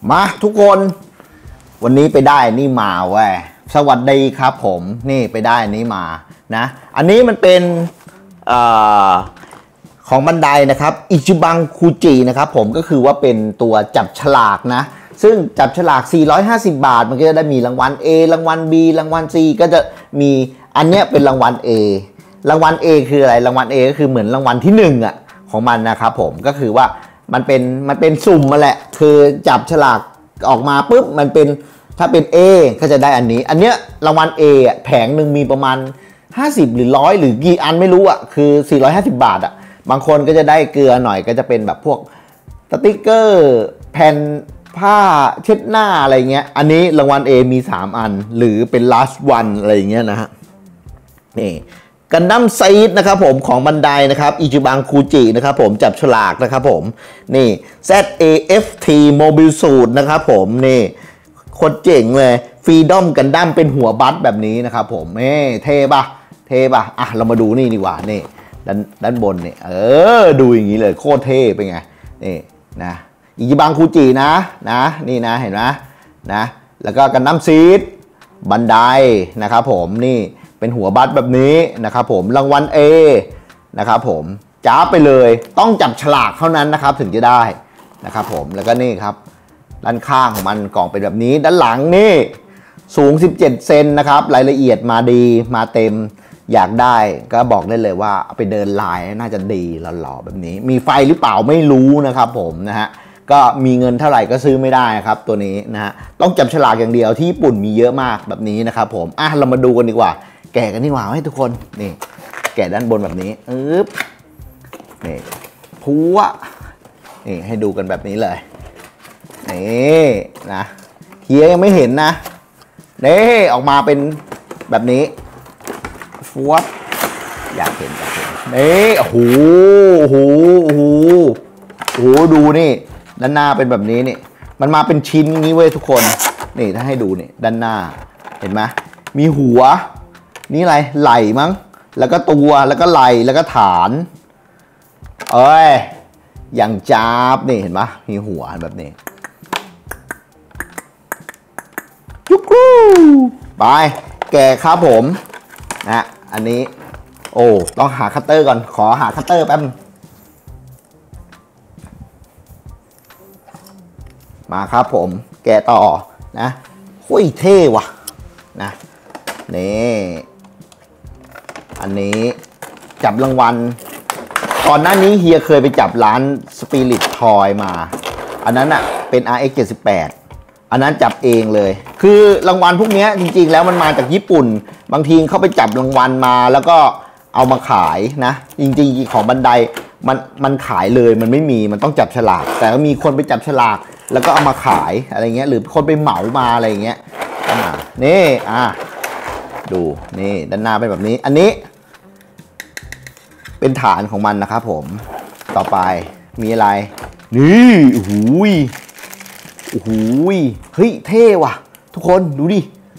มาทุกคนวันนี้ไปได้นี่มาเว้ยสวัสดีครับผมนี่ไปได้นี้มานะอันนี้มันเป็นของบันไดนะครับอิจิบังคูจินะครับผมก็คือว่าเป็นตัวจับฉลากนะซึ่งจับฉลาก450 บาทมันก็จะได้มีรางวัล A รางวัล B รางวัล C ก็จะมีอันเนี้ยเป็นรางวัล A รางวัล A คืออะไรรางวัล A ก็คือเหมือนรางวัลที่1อ่ะของมันนะครับผมก็คือว่ามันเป็นสุ่มมาแหละคือจับฉลากออกมาปุ๊บมันเป็นถ้าเป็น A ก็จะได้อันนี้อันเนี้ยรางวัล A อ่ะแผงหนึ่งมีประมาณ50หรือ100หรือกี่อันไม่รู้อ่ะคือ450 บาทอ่ะบางคนก็จะได้เกลือหน่อยก็จะเป็นแบบพวกสติ๊กเกอร์แผ่นผ้าเช็ดหน้าอะไรเงี้ยอันนี้รางวัล A มี3อันหรือเป็น last one อะไรเงี้ยนะฮะนี่กันดั้มซีดนะครับผมของบันไดนะครับอิจิบังคูจินะครับผมจับฉลากนะครับผมนี่ ZAFT Mobile Suit นะครับผมนี่โคตรเจ๋งเลยฟรีดอมกันดั้มเป็นหัวบัสแบบนี้นะครับผมเท่ปะอ่ะเรามาดูนี่ดีกว่านี่ด้านบนนี่ดูอย่างนี้เลยโคตรเท่เป็นไงนี่นะอิจิบังคูจินะนี่นะเห็นไหมนะแล้วก็กันดั้มซีดบันไดนะครับผมนี่เป็นหัวบัสแบบนี้นะครับผมรางวัล A นะครับผมจ้าไปเลยต้องจับฉลากเท่านั้นนะครับถึงจะได้นะครับผมแล้วก็นี่ครับด้านข้างของมันกล่องเป็นแบบนี้ด้านหลังนี่สูง17 เซนนะครับรายละเอียดมาดีมาเต็มอยากได้ก็บอกได้เลยว่าเอาไปเดินลายน่าจะดีหล่อๆแบบนี้มีไฟหรือเปล่าไม่รู้นะครับผมนะฮะก็มีเงินเท่าไหร่ก็ซื้อไม่ได้ครับตัวนี้นะฮะต้องจับฉลากอย่างเดียวที่ญี่ปุ่นมีเยอะมากแบบนี้นะครับผมเรามาดูกันดีกว่าแกะกันดีกว่าให้ทุกคนนี่แกะด้านบนแบบนี้นี่พัวนี่ให้ดูกันแบบนี้เลยนี่นะเฮียยังไม่เห็นนะนี่ออกมาเป็นแบบนี้ฟัวอยากเห็นนี่โอ้โหดูนี่ด้านหน้าเป็นแบบนี้นี่มันมาเป็นชิ้นนี้เว้ยทุกคนนี่ถ้าให้ดูนี่ด้านหน้าเห็นไหมมีหัวนี่อะไรไหล่มั้งแล้วก็ตัวแล้วก็ไหล่แล้วก็ฐานอย่างจ้าบนี่เห็นไหมมีหัวแบบนี้จุ๊กรูไปแกะครับผมนะอันนี้โอ้ต้องหาคัตเตอร์ก่อนขอหาคัตเตอร์แป๊บมาครับผมแกะต่อนะโอ้ยเท่ว่ะนะนี่อันนี้จับรางวัลก่อนหน้านี้เฮียเคยไปจับร้านสปิริตทอยมาอันนั้นอ่ะเป็น RX 78อันนั้นจับเองเลยคือรางวัลพวกนี้จริงๆแล้วมันมาจากญี่ปุ่นบางทีเขาไปจับรางวัลมาแล้วก็เอามาขายนะจริงๆของบันไดมันขายเลยมันไม่มีมันต้องจับฉลากแต่ก็มีคนไปจับฉลากแล้วก็เอามาขายอะไรเงี้ยหรือคนไปเหมามาอะไรเงี้ยนี่ดูนี่ด้านหน้าเป็นแบบนี้อันนี้เป็นฐานของมันนะครับผมต่อไปมีอะไรนี่โอ้โหเฮ้ยเท่ว่ะทุกคนดูดิ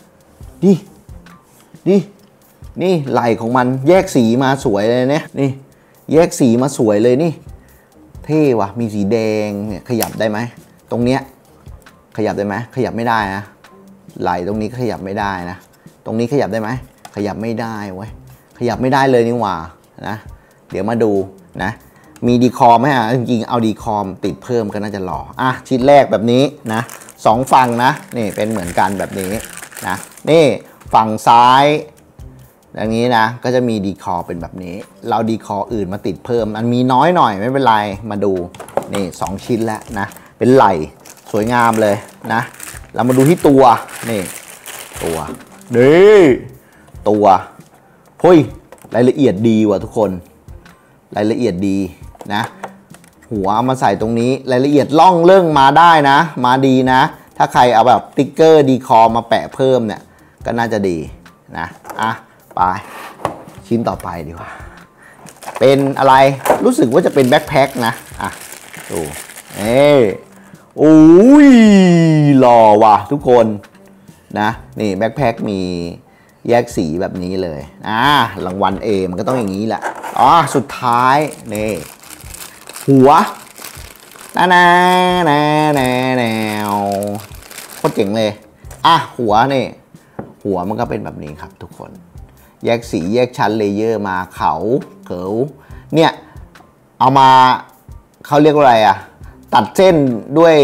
นี่ไหล่ของมันแยกสีมาสวยเลยเนี่ยนี่แยกสีมาสวยเลยนี่เท่ว่ะมีสีแดงเนี่ยขยับได้ไหมตรงเนี้ยขยับได้ไหมขยับไม่ได้นะไหล่ตรงนี้ขยับไม่ได้นะตรงนี้ขยับได้ไหมขยับไม่ได้เว้ยขยับไม่ได้เลยนี่หว่านะเดี๋ยวมาดูนะมีดีคอมไหมจริงๆเอาดีคอมติดเพิ่มก็น่าจะหล่อชิ้นแรกแบบนี้นะ2 ฝั่งนะนี่เป็นเหมือนกันแบบนี้นะนี่ฝั่งซ้ายอย่างนี้นะก็จะมีดีคอเป็นแบบนี้เราดีคออื่นมาติดเพิ่มมันมีน้อยหน่อยไม่เป็นไรมาดูนี่2 ชิ้นแล้วนะเป็นไหล่สวยงามเลยนะเรามาดูที่ตัวนี่ตัวเฮ้ยรายละเอียดดีว่ะทุกคนรายละเอียดดีนะหัวมาใส่ตรงนี้รายละเอียดล่องเรื่องมาได้นะมาดีนะถ้าใครเอาแบบติ๊กเกอร์ดีคอมาแปะเพิ่มเนี่ยก็น่าจะดีนะไปชิ้นต่อไปดีกว่าเป็นอะไรรู้สึกว่าจะเป็นแบ็คแพ็คนะดูโอ้ยหล่อว่ะทุกคนนะนี่แบ็คแพ็คมีแยกสีแบบนี้เลยรางวัล A มันก็ต้องอย่างนี้แหละสุดท้ายนี่หัวนานานานาแนวโคตรเจ๋งเลยอ่ะหัวนี่หัวมันก็เป็นแบบนี้ครับทุกคนแยกสีแยกชั้นเลเยอร์มาเขาเนี่ยเอามาเขาเรียกว่าอะไรอะตัดเส้นด้วย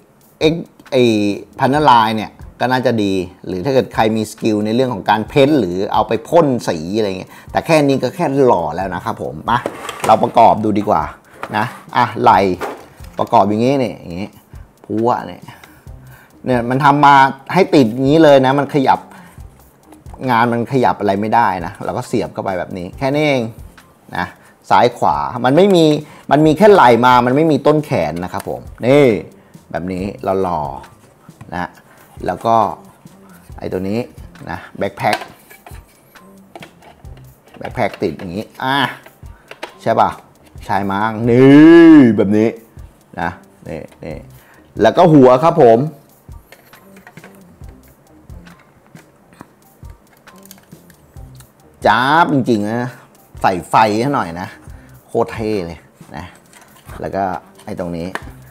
พันธุ์ลายเนี่ยก็น่าจะดีหรือถ้าเกิดใครมีสกิลในเรื่องของการเพ้นหรือเอาไปพ่นสีอะไรเงี้ยแต่แค่นี้ก็แค่หล่อแล้วนะครับผมมาเราประกอบดูดีกว่านะอ่ะไหลประกอบอย่างงี้เนี่ยอย่างงี้พัวเนี่ยมันทำมาให้ติดอย่างนี้เลยนะมันขยับงานมันขยับอะไรไม่ได้นะเราก็เสียบเข้าไปแบบนี้แค่นี้เองนะซ้ายขวามันมีแค่ไหล่มามันไม่มีต้นแขนนะครับผมนี่แบบนี้เราหล่อนะแล้วก็ไอ้ตัวนี้นะแบ็คแพ็คติดอย่างนี้ใช่ป่ะชายม้างนี่แบบนี้นะนี่แล้วก็หัวครับผมจ้าบจริงๆนะใส่ไฟให้หน่อยนะโคตรเท่เลยนะแล้วก็ไอ้ตรงนี้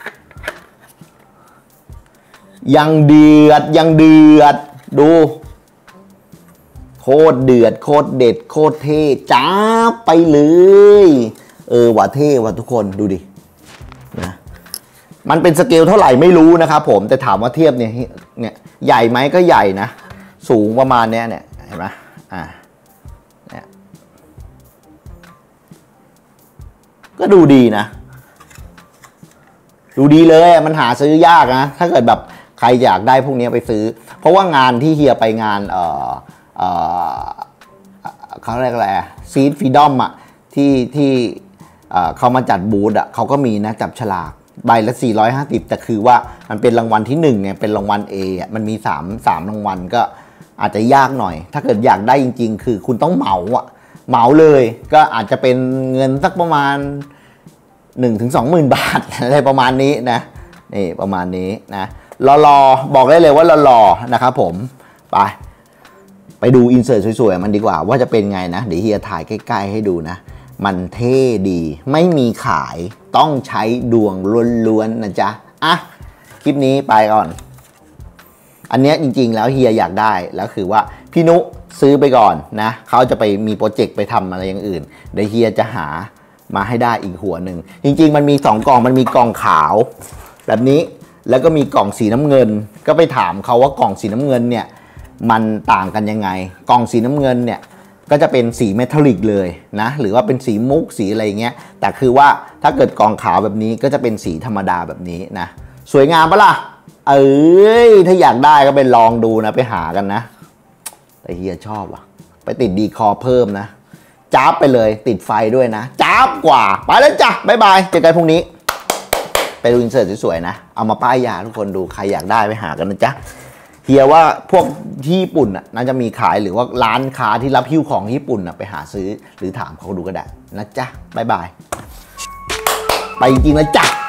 ยังเดือดดูโคตรเดือดโคตรเด็ดโคตรเท่จ้าบไปเลยว่ะเท่ว่ะทุกคนดูดินะมันเป็นสเกลเท่าไหร่ไม่รู้นะครับผมแต่ถามว่าเทียบเนี่ยใหญ่ไหมก็ใหญ่นะสูงประมาณเนี้ยเนี่ยเห็นไหมเนี่ยก็ดูดีนะดูดีเลยมันหาซื้อยากนะถ้าเกิดแบบใครอยากได้พวกนี้ไปซื้อเพราะว่างานที่เฮียไปงานเขาเรียกอะไรซีดฟรีดอมอะที่เขามาจัดบูธอะเขาก็มีนะจับฉลากใบละ450แต่คือว่ามันเป็นรางวัลที่1เนี่ยเป็นรางวัล A อ่ะมันมี3รางวัลก็อาจจะยากหน่อยถ้าเกิดอยากได้จริงๆคือคุณต้องเหมาเลยก็อาจจะเป็นเงินสักประมาณ 1-20,000 บาทอะไรประมาณนี้นะนี่ประมาณนี้นะรอบอกได้เลยว่ารอนะครับผมไปดูอินเสิร์ตสวยๆมันดีกว่าว่าจะเป็นไงนะเดี๋ยวเฮียถ่ายใกล้ๆให้ดูนะมันเท่ดีไม่มีขายต้องใช้ดวงล้วนๆนะจ๊ะคลิปนี้ไปก่อนอันนี้จริงๆแล้วเฮียอยากได้แล้วคือว่าพี่นุซื้อไปก่อนนะเขาจะไปมีโปรเจกต์ไปทำอะไรอย่างอื่นเดี๋ยวเฮียจะหามาให้ได้อีกหัวหนึ่งจริงๆมันมี2กล่องมันมีกล่องขาวแบบนี้แล้วก็มีกล่องสีน้ำเงินก็ไปถามเขาว่ากล่องสีน้ำเงินเนี่ยมันต่างกันยังไงกล่องสีน้ำเงินเนี่ยก็จะเป็นสีเมทัลลิกเลยนะหรือว่าเป็นสีมุกสีอะไรเงี้ยแต่คือว่าถ้าเกิดกล่องขาวแบบนี้ก็จะเป็นสีธรรมดาแบบนี้นะสวยงามปะล่ะถ้าอยากได้ก็ไปลองดูนะไปหากันนะแต่เฮียชอบว่ะไปติดดีคอเพิ่มนะจ้าบไปเลยติดไฟด้วยนะจ้าบกว่าไปแล้วจ้ะบ๊ายบายเจอกันพรุ่งนี้ไปดูอินเสิร์ตสวยๆนะเอามาป้ายยาทุกคนดูใครอยากได้ไปหากันนะจ๊ะเฮียว่าพวกที่ญี่ปุ่นน่าจะมีขายหรือว่าร้านค้าที่รับหิ้วของญี่ปุ่นไปหาซื้อหรือถามเขาดูก็ได้นะจ๊ะบ๊ายบายไปจริงๆนะจ๊ะ